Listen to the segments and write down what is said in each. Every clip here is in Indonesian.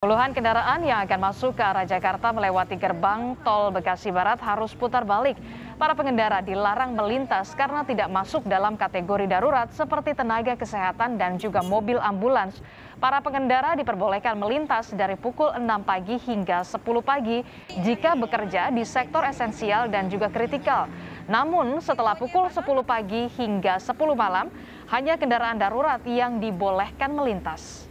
Puluhan kendaraan yang akan masuk ke arah Jakarta melewati gerbang tol Bekasi Barat harus putar balik. Para pengendara dilarang melintas karena tidak masuk dalam kategori darurat seperti tenaga kesehatan dan juga mobil ambulans. Para pengendara diperbolehkan melintas dari pukul 6 pagi hingga 10 pagi jika bekerja di sektor esensial dan juga kritikal. Namun setelah pukul 10 pagi hingga 10 malam, hanya kendaraan darurat yang dibolehkan melintas.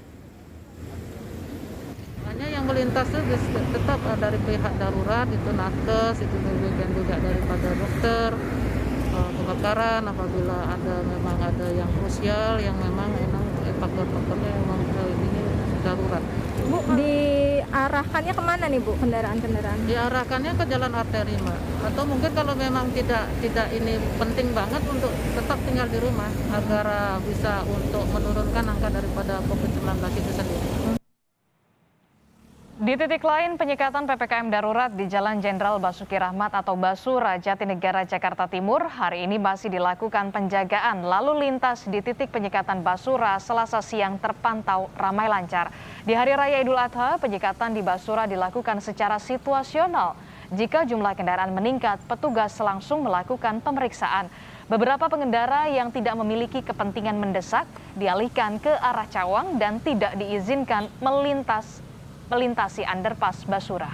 Hanya yang melintas itu tetap dari pihak darurat, itu nakes, itu bagian juga daripada dokter, kebakaran apabila memang ada yang krusial, yang memang faktor-faktornya memang ini darurat. Bu, diarahkannya kemana nih Bu kendaraan-kendaraan? Diarahkannya ke jalan arteri, Mbak. Atau mungkin kalau memang tidak ini penting banget untuk tetap tinggal di rumah agar bisa untuk menurunkan angka daripada COVID-19 itu sendiri. Di titik lain, penyekatan PPKM darurat di Jalan Jenderal Basuki Rahmat atau Basura, Jatinegara, Jakarta Timur hari ini masih dilakukan penjagaan lalu lintas di titik penyekatan Basura Selasa siang terpantau ramai lancar. Di Hari Raya Idul Adha, penyekatan di Basura dilakukan secara situasional. Jika jumlah kendaraan meningkat, petugas langsung melakukan pemeriksaan. Beberapa pengendara yang tidak memiliki kepentingan mendesak dialihkan ke arah Cawang dan tidak diizinkan melintasi underpass Basura.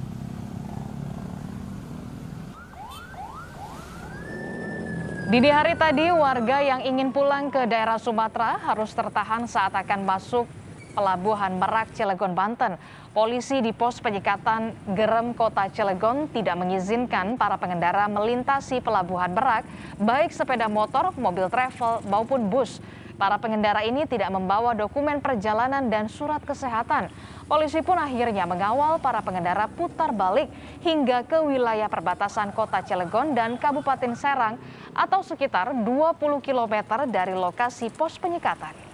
Dini hari tadi, warga yang ingin pulang ke daerah Sumatera harus tertahan saat akan masuk Pelabuhan Merak, Cilegon, Banten. Polisi di pos penyekatan Gerem Kota Cilegon tidak mengizinkan para pengendara melintasi Pelabuhan Merak, baik sepeda motor, mobil travel, maupun bus. Para pengendara ini tidak membawa dokumen perjalanan dan surat kesehatan. Polisi pun akhirnya mengawal para pengendara putar balik hingga ke wilayah perbatasan Kota Cilegon dan Kabupaten Serang atau sekitar 20 km dari lokasi pos penyekatan.